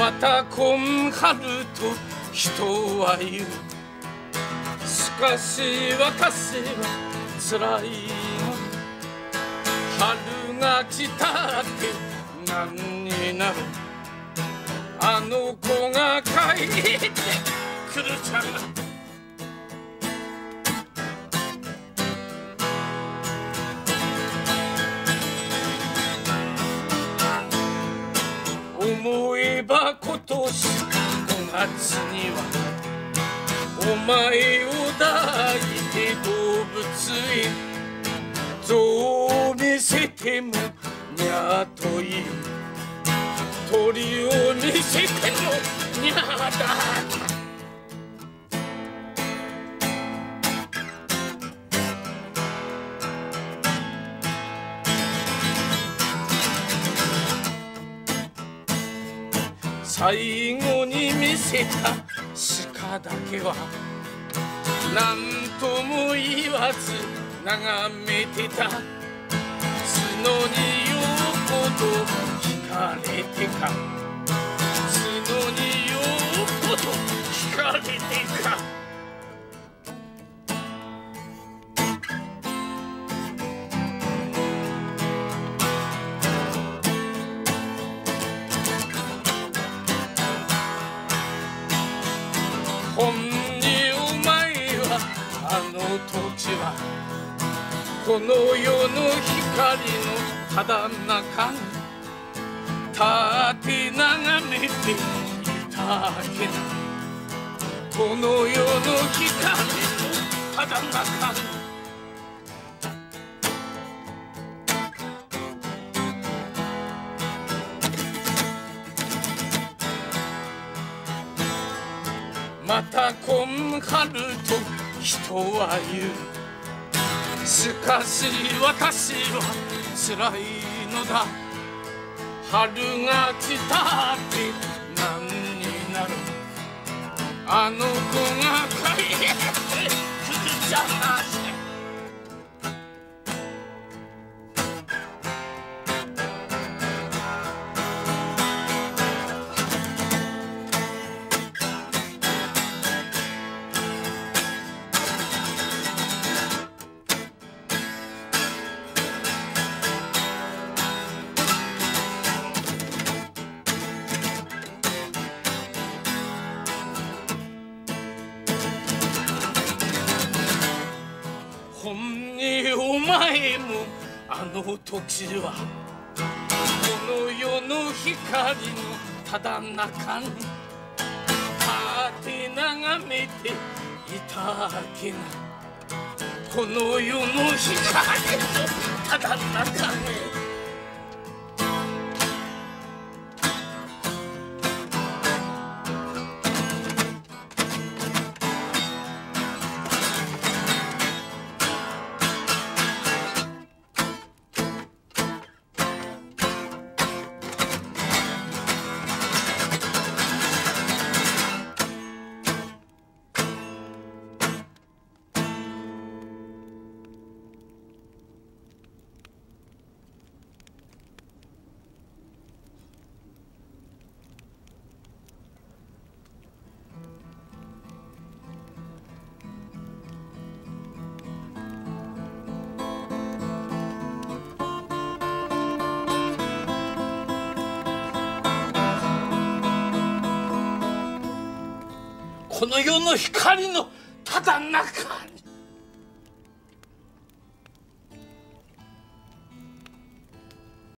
また今春と人は言う。しかし私は辛いの。春が来たって何になる。あの子が帰ってくるじゃない。思えば今年5月にはお前を抱いて動物園、象を見せてもにゃと言う、鳥を見せてもにゃだ。最後に見せた鹿だけは何とも言わず眺めてた。角によほど惹かれてか、角によほど惹かれてか。ほんにお前はあの時はこの世の光のただ中に立って眺めていたけな。この世の光のただ中にまた今春と人は言う。しかし私は辛いのだ。春が来たって何になる。あの子が帰ってくるじゃない。ほんにお前もあの時はこの世の光のただ中に立って眺めていたけな。この世の光のただ中にこの世の光のただ中に